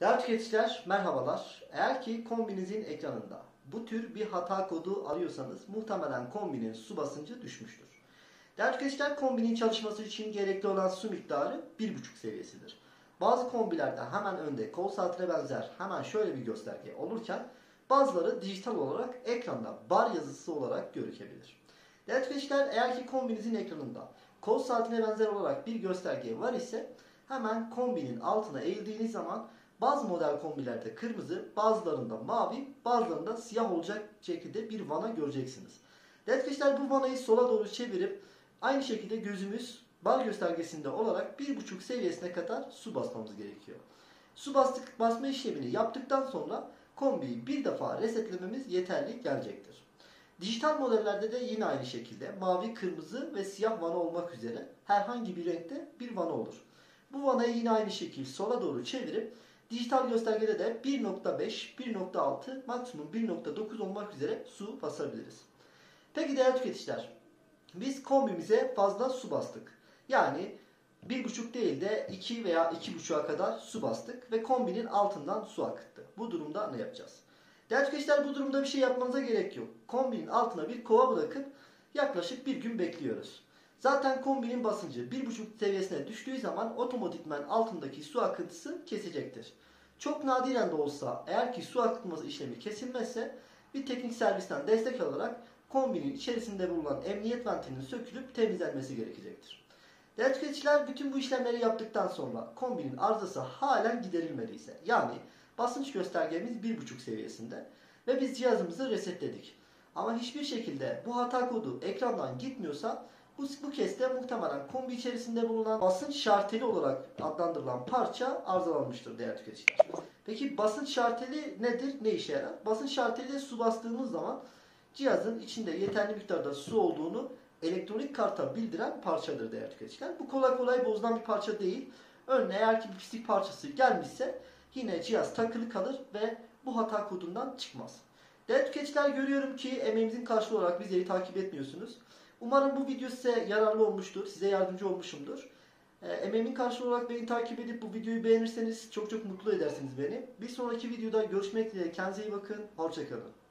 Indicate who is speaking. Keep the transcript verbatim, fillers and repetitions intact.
Speaker 1: Değerli tüketiciler, merhabalar. Eğer ki kombinizin ekranında bu tür bir hata kodu arıyorsanız muhtemelen kombinin su basıncı düşmüştür. Değerli tüketiciler, kombinin çalışması için gerekli olan su miktarı bir buçuk seviyesidir. Bazı kombilerde hemen önde kol saatine benzer hemen şöyle bir gösterge olurken bazıları dijital olarak ekranda bar yazısı olarak görükebilir. Değerli tüketiciler, eğer ki kombinizin ekranında kol saatine benzer olarak bir gösterge var ise hemen kombinin altına eğildiğiniz zaman bazı model kombilerde kırmızı, bazılarında mavi, bazılarında siyah olacak şekilde bir vana göreceksiniz. Değerli arkadaşlar, bu vanayı sola doğru çevirip aynı şekilde gözümüz bar göstergesinde olarak bir buçuk seviyesine kadar su basmamız gerekiyor. Su bastık, basma işlemini yaptıktan sonra kombiyi bir defa resetlememiz yeterli gelecektir. Dijital modellerde de yine aynı şekilde mavi, kırmızı ve siyah vana olmak üzere herhangi bir renkte bir vana olur. Bu vanayı yine aynı şekilde sola doğru çevirip dijital göstergede de bir nokta beş, bir nokta altı, maksimum bir nokta dokuz olmak üzere su basabiliriz. Peki değerli tüketiciler, biz kombimize fazla su bastık. Yani bir buçuk değil de iki veya iki buçuğa kadar su bastık ve kombinin altından su akıttı. Bu durumda ne yapacağız? Değerli tüketiciler, bu durumda bir şey yapmanıza gerek yok. Kombinin altına bir kova bırakıp yaklaşık bir gün bekliyoruz. Zaten kombinin basıncı bir buçuk seviyesine düştüğü zaman otomatikman altındaki su akıntısı kesecektir. Çok nadiren de olsa eğer ki su akıtması işlemi kesilmezse bir teknik servisten destek alarak kombinin içerisinde bulunan emniyet ventilinin sökülüp temizlenmesi gerekecektir. Değerli tüketiciler, bütün bu işlemleri yaptıktan sonra kombinin arızası halen giderilmediyse, yani basınç göstergemiz bir buçuk seviyesinde ve biz cihazımızı resetledik ama hiçbir şekilde bu hata kodu ekrandan gitmiyorsa bu, bu kez de muhtemelen kombi içerisinde bulunan basınç şarteli olarak adlandırılan parça arızalanmıştır değerli tüketiciler. Peki basınç şarteli nedir? Ne işe yarar? Basınç şarteli su bastığımız zaman cihazın içinde yeterli miktarda su olduğunu elektronik karta bildiren parçadır değerli tüketiciler. Bu kolay kolay bozulan bir parça değil. Örneğin eğer ki bir pislik parçası gelmişse yine cihaz takılı kalır ve bu hata kodundan çıkmaz. Değerli tüketiciler, görüyorum ki emeğimizin karşılığı olarak bizleri takip etmiyorsunuz. Umarım bu video size yararlı olmuştur, size yardımcı olmuşumdur. E, emeğimin karşılığı olarak beni takip edip bu videoyu beğenirseniz çok çok mutlu edersiniz beni. Bir sonraki videoda görüşmek dileğiyle, kendinize iyi bakın, hoşça kalın.